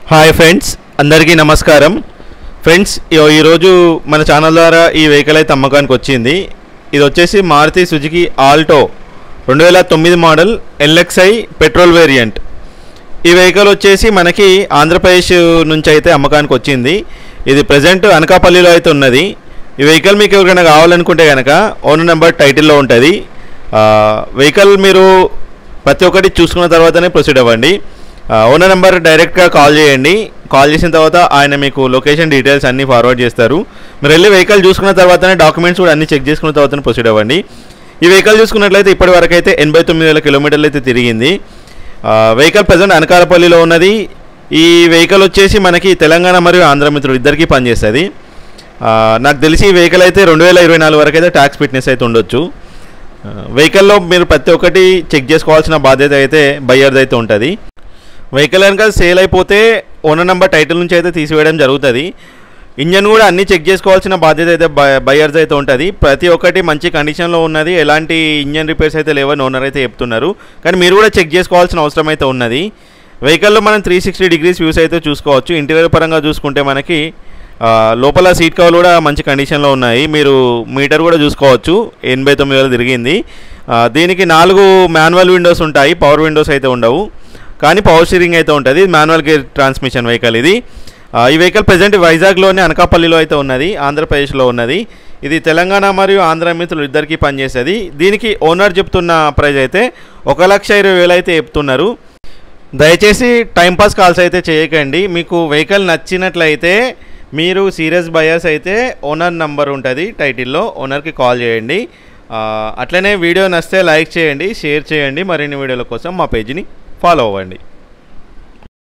Hi friends, అందరికీ నమస్కారం. Friends, ఈరోజు మన ఛానల్ ద్వారా ఈ వెహికల్ అయితే అమ్మకానికి వచ్చింది. ఇది వచ్చేసి Maruti Suzuki Alto 2009 model LXI petrol variant. ఈ వెహికల్ వచ్చేసి మనకి ఆంధ్రప్రదేశ్ నుంచి అయితే అమ్మకానికి వచ్చింది. ఇది ప్రజెంట్ అనకాపల్లిలో అయితే ఉన్నది. ఈ వెహికల్ మీకు ఎవరికైనా కావాలనుకుంటే కనుక ఓనర్ నెంబర్ టైటిల్లో ఉంటుంది. వెహికల్ మీరు ప్రతి ఒక్కటి చూసుకున్న తర్వాతనే ప్రొసీడ్ అవ్వండి. ఓనర్ నెంబర్ డైరెక్ట్గా కాల్ చేయండి. కాల్ చేసిన తర్వాత ఆయన మీకు లొకేషన్ డీటెయిల్స్ అన్నీ ఫార్వర్డ్ చేస్తారు. మీరు వెళ్ళి వెహికల్ చూసుకున్న తర్వాతనే డాక్యుమెంట్స్ కూడా అన్నీ చెక్ చేసుకున్న తర్వాతనే ప్రొసీడ్ అవ్వండి. ఈ వెహికల్ చూసుకున్నట్లయితే ఇప్పటి వరకు అయితే 89,000 కిలోమీటర్లు అయితే తిరిగింది. వెహికల్ ప్రజెంట్ అనకాపల్లిలో ఉన్నది. ఈ వెహికల్ వచ్చేసి మనకి తెలంగాణ మరియు ఆంధ్ర మిత్రులు ఇద్దరికీ పనిచేస్తుంది. నాకు తెలిసి ఈ వెహికల్ అయితే 2024 వరకు అయితే ట్యాక్స్ ఫిట్నెస్ అయితే ఉండొచ్చు. వెహికల్లో మీరు ప్రతి ఒక్కటి చెక్ చేసుకోవాల్సిన బాధ్యత అయితే బయ్యర్ది అయితే ఉంటుంది. వెహికల్ కనుక సేల్ అయిపోతే ఓనర్ నెంబర్ టైటిల్ నుంచి అయితే తీసివేయడం జరుగుతుంది. ఇంజన్ కూడా అన్నీ చెక్ చేసుకోవాల్సిన బాధ్యత అయితే బయ్యర్స్ అయితే ఉంటుంది. ప్రతి ఒక్కటి మంచి కండిషన్లో ఉన్నది. ఎలాంటి ఇంజన్ రిపేర్స్ అయితే లేవని ఓనర్ అయితే చెప్తున్నారు. కానీ మీరు కూడా చెక్ చేసుకోవాల్సిన అవసరం అయితే ఉన్నది. వెహికల్లో మనం 360 డిగ్రీస్ వ్యూస్ అయితే చూసుకోవచ్చు. ఇంటీరియర్ పరంగా చూసుకుంటే మనకి లోపల సీట్ కవర్లు కూడా మంచి కండిషన్లో ఉన్నాయి. మీరు మీటర్ కూడా చూసుకోవచ్చు. 89,000 తిరిగింది. దీనికి 4 మాన్యువల్ విండోస్ ఉంటాయి, పవర్ విండోస్ అయితే ఉండవు. కానీ పవర్ స్టీరింగ్ అయితే ఉంటుంది. మాన్యువల్ గేర్ ట్రాన్స్మిషన్ వెహికల్ ఇది. ఈ వెహికల్ ప్రజెంట్ వైజాగ్లోనే అనకాపల్లిలో అయితే ఉన్నది, ఆంధ్రప్రదేశ్లో ఉన్నది. ఇది తెలంగాణ మరియు ఆంధ్ర మిత్రులు ఇద్దరికీ పనిచేస్తుంది. దీనికి ఓనర్ చెప్తున్న ప్రైస్ అయితే 1,20,000 అయితే చెప్తున్నారు. దయచేసి టైంపాస్ కాల్స్ అయితే చేయకండి. మీకు వెహికల్ నచ్చినట్లయితే మీరు సీరియస్ బయర్స్ అయితే ఓనర్ నంబర్ ఉంటుంది టైటిల్లో, ఓనర్కి కాల్ చేయండి. అట్లనే వీడియో నచ్చితే లైక్ చేయండి, షేర్ చేయండి. మరిన్ని వీడియోల కోసం మా పేజీని ఫాలో అవ్వండి.